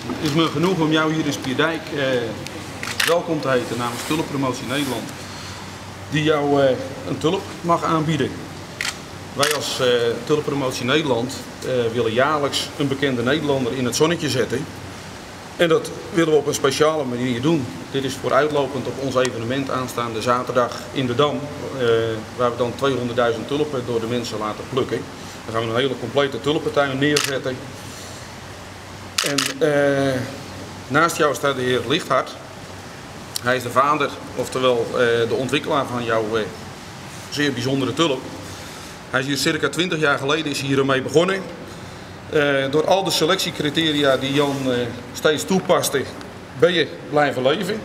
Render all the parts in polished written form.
Het is me genoeg om jou hier in Spierdijk welkom te heten namens Tulpenpromotie Nederland, die jou een tulp mag aanbieden. Wij als Tulpenpromotie Nederland willen jaarlijks een bekende Nederlander in het zonnetje zetten. En dat willen we op een speciale manier doen. Dit is vooruitlopend op ons evenement aanstaande zaterdag in de Dam, waar we dan 200.000 tulpen door de mensen laten plukken. Dan gaan we een hele complete tulpentuin neerzetten. En naast jou staat de heer Lichthart. Hij is de vader, oftewel de ontwikkelaar van jouw zeer bijzondere tulp. Hij is hier circa 20 jaar geleden is hier ermee begonnen. Door al de selectiecriteria die Jan steeds toepaste, ben je blijven leven.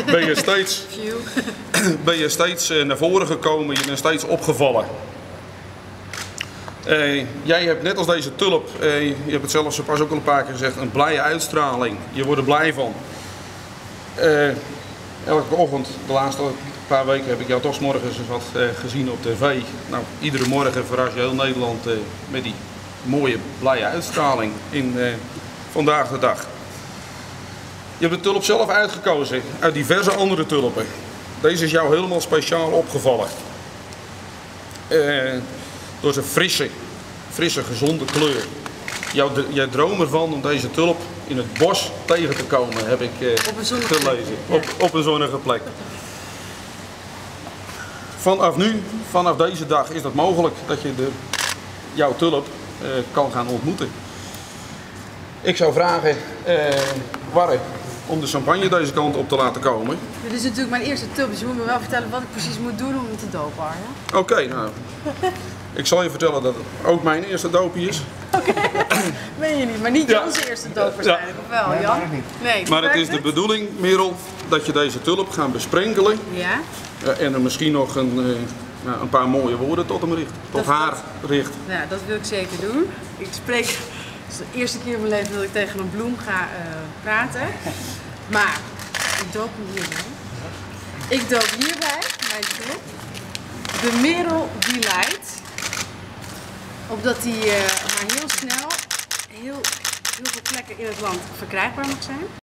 Ben je steeds naar voren gekomen, je bent steeds opgevallen. Jij hebt net als deze tulp, je hebt het zelfs pas ook al een paar keer gezegd, een blije uitstraling. Je wordt er blij van. Elke ochtend, de laatste paar weken, heb ik jou toch 's morgens eens wat gezien op tv. Nou, iedere morgen verras je heel Nederland met die mooie, blije uitstraling in vandaag de dag. Je hebt de tulp zelf uitgekozen uit diverse andere tulpen. Deze is jou helemaal speciaal opgevallen. Door zijn frisse, gezonde kleur. Jij droom ervan om deze tulp in het bos tegen te komen, heb ik gelezen. Ja. Op een zonnige plek. Vanaf nu, vanaf deze dag, is dat mogelijk dat je jouw tulp kan gaan ontmoeten. Ik zou vragen, Warre, om de champagne deze kant op te laten komen. Dit is natuurlijk mijn eerste tulp, dus je moet me wel vertellen wat ik precies moet doen om hem te dopen, Arjen. Oké, nou. Ik zal je vertellen dat het ook mijn eerste doopie is. Oké, meen je niet, maar niet Jan's eerste doop waarschijnlijk, of wel, Jan? Nee, maar het is de bedoeling, Merel, dat je deze tulp gaat besprenkelen. Ja? En er misschien nog een paar mooie woorden tot hem richt, tot haar richt. Nou, dat wil ik zeker doen. Ik spreek, het is de eerste keer in mijn leven dat ik tegen een bloem ga praten. Maar, ik doop hem hierbij. Ik doop hierbij, mijn tulp, de Merel Delight. Opdat die maar heel snel heel veel plekken in het land verkrijgbaar mag zijn.